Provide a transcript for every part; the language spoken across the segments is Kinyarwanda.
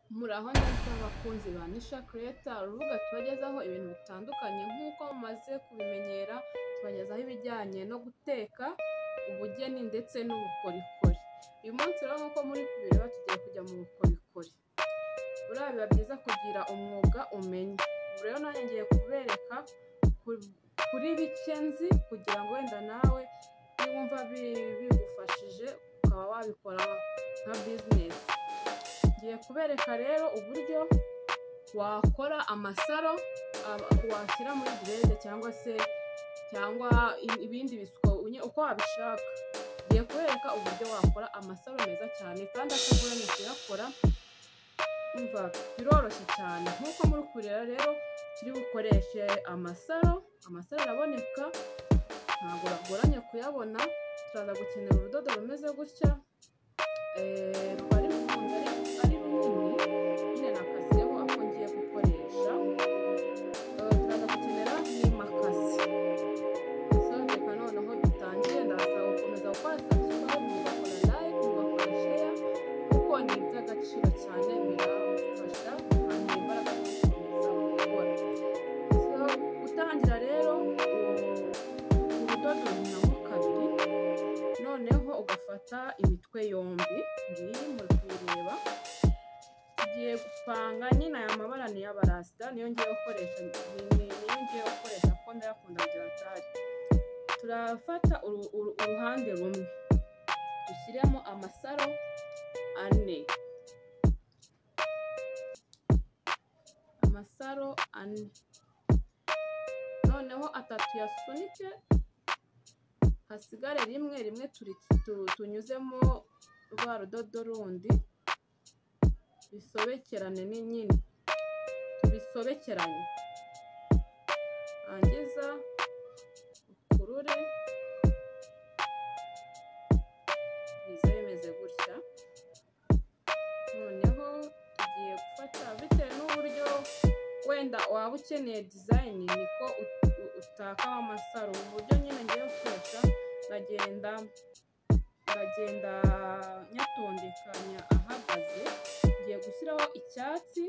Muraho neza abakunzi ba Nisha Creator, urubuga tubagezaho ibintu bitandukanye nk'uko mumaze kubimenyera. Tubagezaho ibijyanye no guteka, ubugeni ndetse n'ubukorikori. Uyu munsi rero nk'uko muri kubireba tugiye kujya mu bukorikori. Buriya biba byiza kugira umwuga umenya. Ubu rero nanjye ngiye kubereka kuri bike nzi kugira ngo wenda nawe niwumva bigufashije ukaba wabikora nka business. Ngiye kubereka rero uburyo wakora amasaro washyira muri direde cyangwa ibindi bisuko uko wabishaka. Ngiye kubereka uburyo wakora amasaro meza cyane kandi atagoranye kuyakora. Umva biroroshye cyane nk'uko muri kureba rero turi bukoreshe amasaro araboneka ntabwo agoranye kuyabona. Turaza gukenera urudodo rumeze gutya ruba rufunze ari runini, nyine nakaseho ako ngiye gukoresha. Turaza gukenera n'imakasi. Reka noneho dutangiye. Ndasaba gukomeza gukora subscribe, mugakora like, mugakora share kuko ni iby'agaciro cyane, birafasha kandi imbaraga zo gukomeza gukora. Gutangira rero urudodo runamo kabiri, noneho ugafata imitwe yombi ngiyi muri kuyireba. Tugiye gupanga nyine aya mabara ni y'abarasita, niyo ngiye gukoresha kuko ndayakunda bya cyane. Turafata uruhande rumwe dushyiremo amasaro 4, noneho 3 yasunike, hasigare rimwe tunyuzemo rwa rudodo rundi, bisobekerane nyine tubisobekeranye. Angiza ukurure biza bimeze gutya. Noneho tugiye gufata bitewe n'uburyo wenda waba ukeneye design niko utaka amasaro. Uburyo nyine ngiye gukoresha ndagenda nyatondekanya ahagaze. Ngiye gushyiraho icyatsi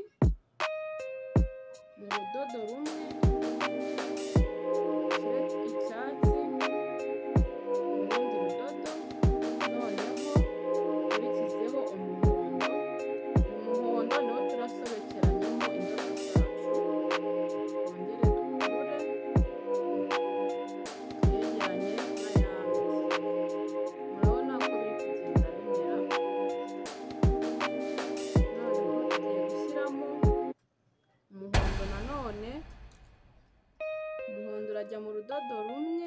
mu rudodo rumwe, icyatsi mu rundi rudodo, noneho nkurikizeho umuhondo niwo turasobekeranyamo indodo zacu. Twongere dukurure yegeranye n'ayandi. Murabona ko biri kugenda bimera. Noneho tugiye gushyiramo umuhondo nanone. Umuhondo urajya mu rudodo rumwe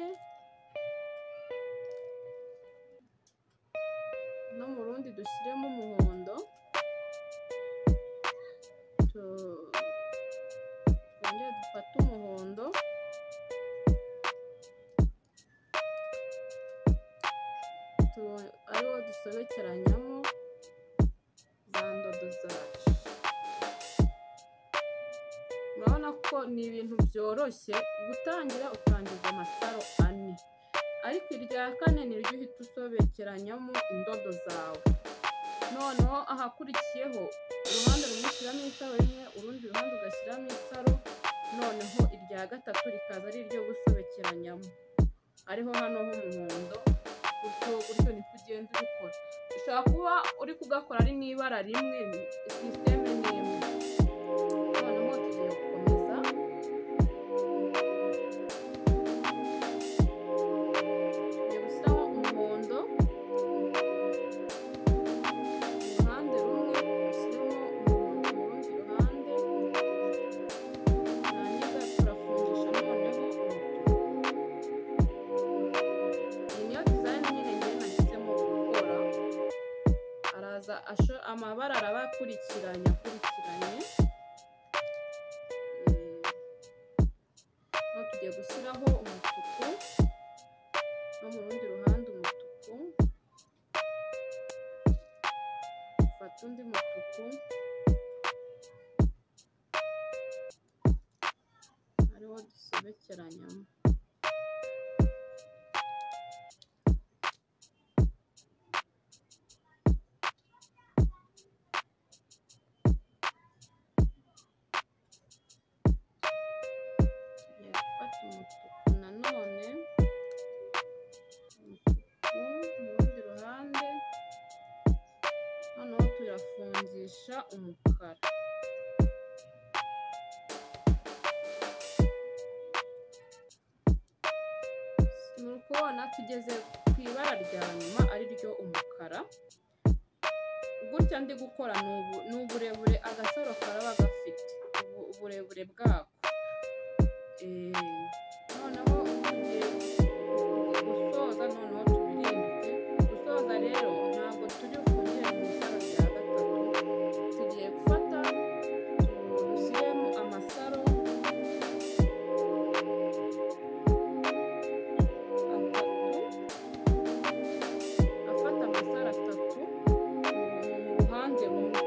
no mu rundi dushyiremo umuhondo. Twongere dufate umuhondo ariwo dusobekeranyamo za ndodo zacu. Murabona ko ni ibintu byoroshye gutangira. Utangiza amasaro 4, ariko irya 4 niryo uhita usobekeranyamo indodo zawe. Noneho ahakurikiyeho uruhande rumwe ushyiramo isaro rimwe, urundi ruhande ugashyiramo isaro, noneho irya 3 rikaza ari iryo gusobekeranyamo, ariho hano h'umuhondo. Gutyo niko ugenda ubikora. Ushobora kuba uri kugakora ari n'ibara rimwe, sisiteme ni imwe. Noneho tugiye gukomeza. Tugiye gushyiraho umuhondo uruhande rumwe, ushyiremo umuhondo mu rundi ruhande, narangiza turafungisha noneho umutuku. Iyi niyo design nyine ngiye nahisemo gukora. Amabara araba akurikiranye. Tugiye gushyiraho umutuku no mu rundi ruhande umutuku. Fata undi mutuku ariwo dusobekeranyamo. tukayikubisha umukara. Muri kubona tugeze ku ibara rya nyuma ari ryo umukara. Gutya ndi gukora ni uburebure agasaro karaba gafite, uburebure bwako. Noneho tugiye gusoza, noneho tubirinduke. Gusoza rero ntabwo turi bufungire mu isaro rya gatatu, tugiye gufata dushyiremo amasaro atatu mu ruhande rumwe,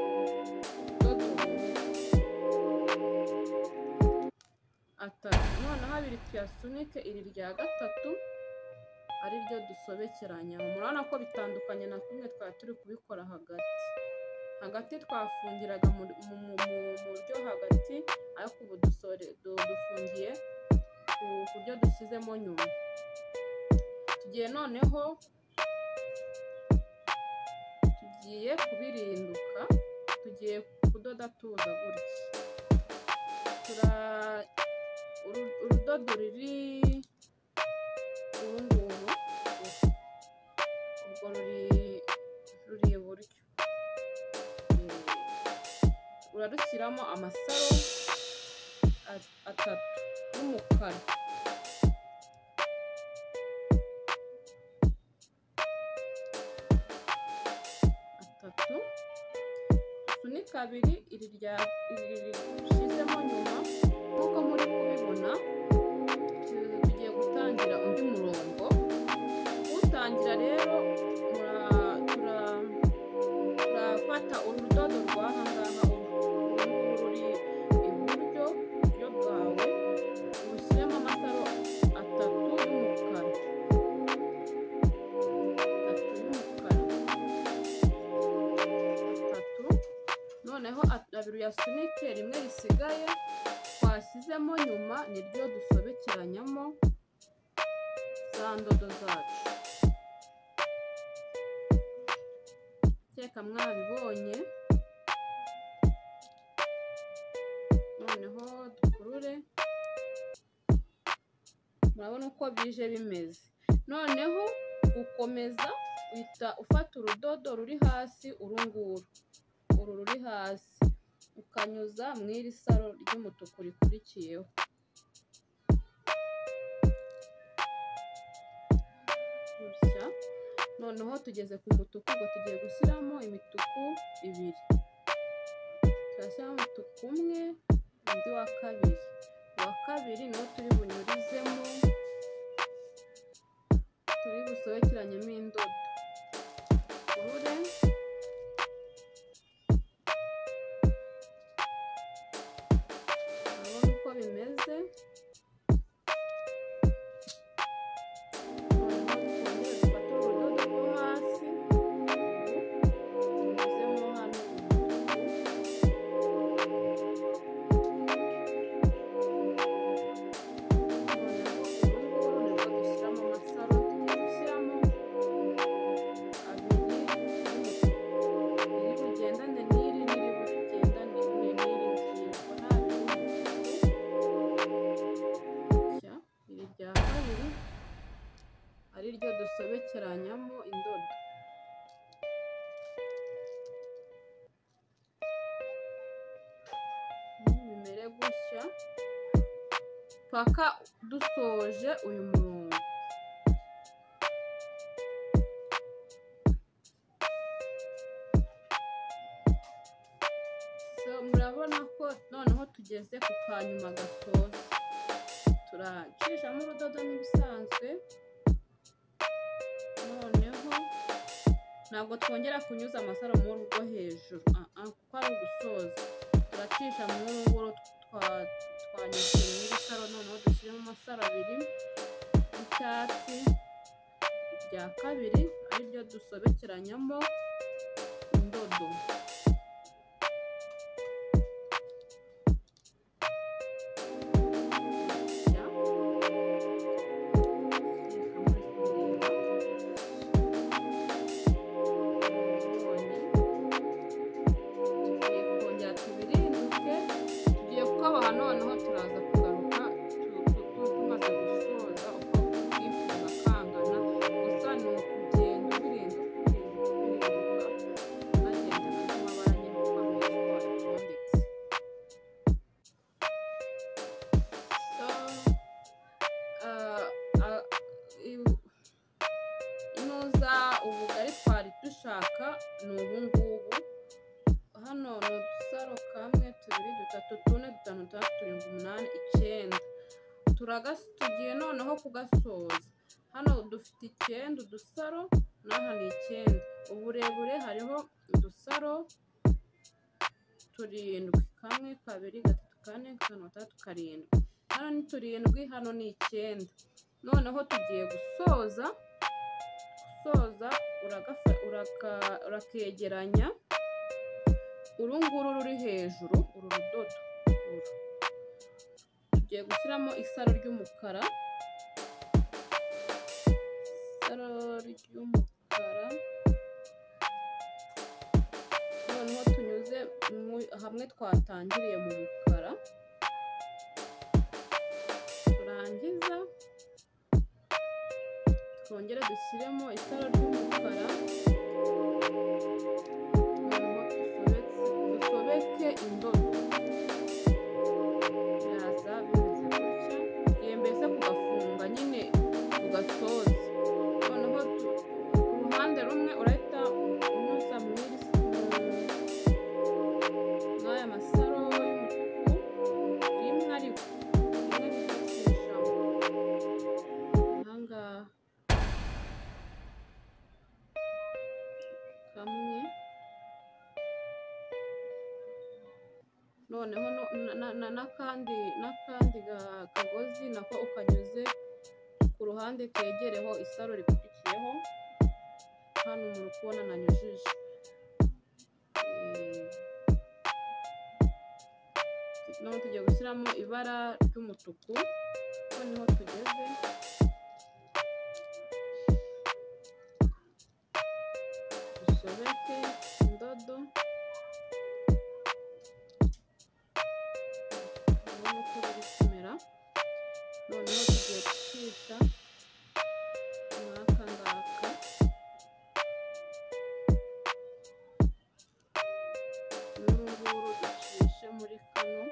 atatu. Noneho abiri tuyasunike, iri rya gatatu ari ryo dusobekeranya. Murabona ko bitandukanye na kumwe twari turi kubikora hagati twafungiraga mu buryo hagati, ariko ubu dufungiye ku buryo dushyizemo nyuma. Tugiye noneho kubirinduka, tugiye kudoda tuza gutya. Urudodo ruri urunguru, ubwo ruri iburyo, urarushyiramo amasaro atatu y'umukara. Usunika abiri, iri rishyizemo nyuma. Nk'uko muri kubibona, tugiye gutangira undi murongo. Utangira rero turafata urudodo rw'aha ngaha, ruri iburyo bwawe, ushyiremo amasaro atatu y'umukara. Noneho abiri uyasunike, rimwe risigaye twashyizemo nyuma niryo dusobekeranyamo za ndodo zacu. Keka mwabibonye. Noneho dukurure, murabona uko bije bimeze. Noneho gukomeza uhita ufata urudodo ruri hasi, uru ruri hasi, ukanyuza mu iri saro ry'umutuku rikurikiyeho. Gutya. Noneho tugeze ku mutuku, ubwo tugiye gushyiramo imituku ibiri. Turashyiramo umutuku umwe, undi wa kabiri. Uwa kabiri niwo turi bunyurizemo, turi busobekeranyemo indodo. Urure. Urabona uko bimeze. Ari ryo dusobekeranyamo indodo. Bimere gutya paka dusoje uyu murongo. Murabona ko noneho tugeze ku kanyuma gasoza. Turacishamo urudodo nk'ibisanzwe. Noneho ntabwo twongera kunyuza amasaro mu rwo hejuru, kuko ari ugusoza. Turacisha mu nguru twanyuze muri saro. Noneho dushyiremo amasaro abiri y'icyatsi, irya kabiri ari ryo dusobekeranyamo indodo. ni ubu ngubu. Hano ni udusaro 1 2 3 4 5 6 7 8 9 tugiye noneho kugasoza. Hano dufite 9 udusaro, n'aha ni 9. Uburebure hariho udusaro 7, 1 2 3 4 5 6 7. Hano ni 7, hano ni 9. Noneho tugiye gusoza urakegeranya uru nguru ruri hejuru, uru rudodo tugiye gushyiramo isaro ry'umukara, noneho tunyuze hamwe twatangiriye mu mukara, turangiza twongere dushyiremo isaro ry'umukara, noneho dusobeke indodo. Biraza bimeze gutya, tugiye mbese kugafunga nyine ugasoza. Noneho uruhande rumwe urahita unyuza mw'aya masaro y'umutuku rimwe, ariko rimwe ntiducishamo ahangaha kamwe. Noneho n'akandi kagozi nako ukanyuze ku ruhande kegereho isaro rikurikiyeho. Hano muri kubona nanyujije. Noneho tugiye gushyiramo ibara ry'umutuku, noneho tugeze dusobeke indodo. Uko biri kumera. Noneho tugiye gucisha mwaka ngaka, n'uru nguru ducishe muri kano.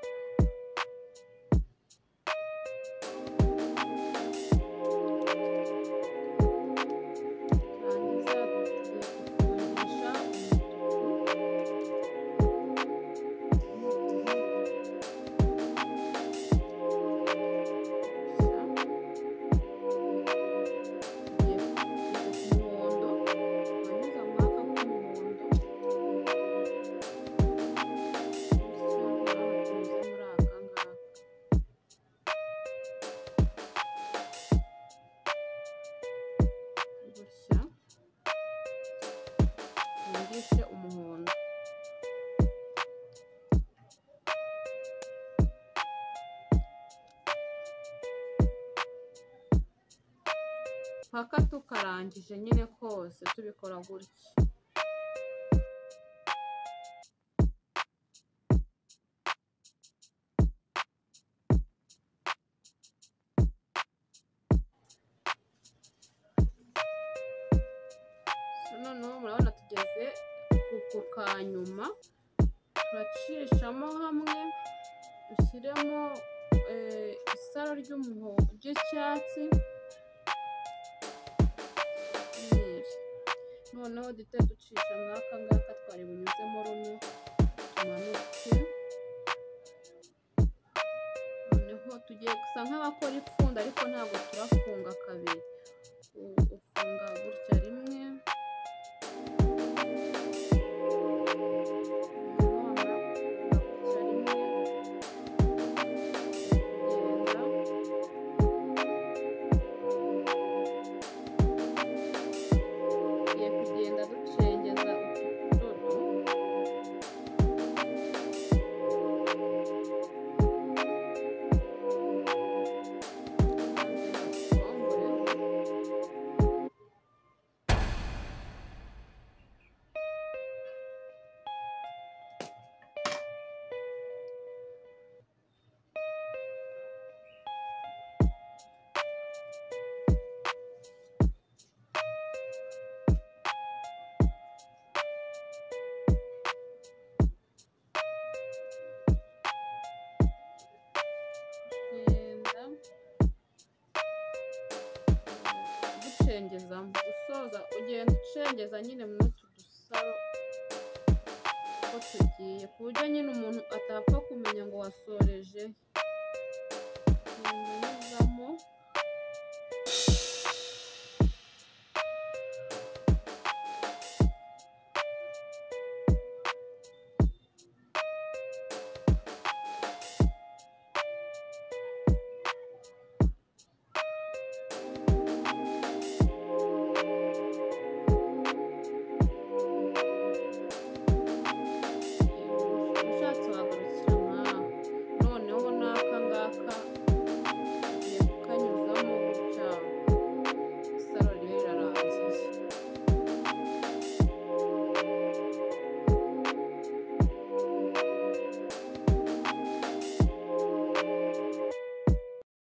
Yumvishe umuhondo. Paka tukarangije nyine kose tubikora gutya. Noneho murabona tugeze ku kanyuma, turacishamo hamwe dushyiremo isaro ry'icyatsi. Noneho duhite ducisha mwaka ngaka twari bunyuzemo runo, tumanuke. Noneho tugiye gusa nk'abakora ipfunda, ariko ntabwo turafunga kabiri, ufunga gutya rimwe. Gusoza ugenda ucengeza nyine muri utu dusaro tugiye ku buryo nyine umuntu atapfa kumenya ngo wasoreje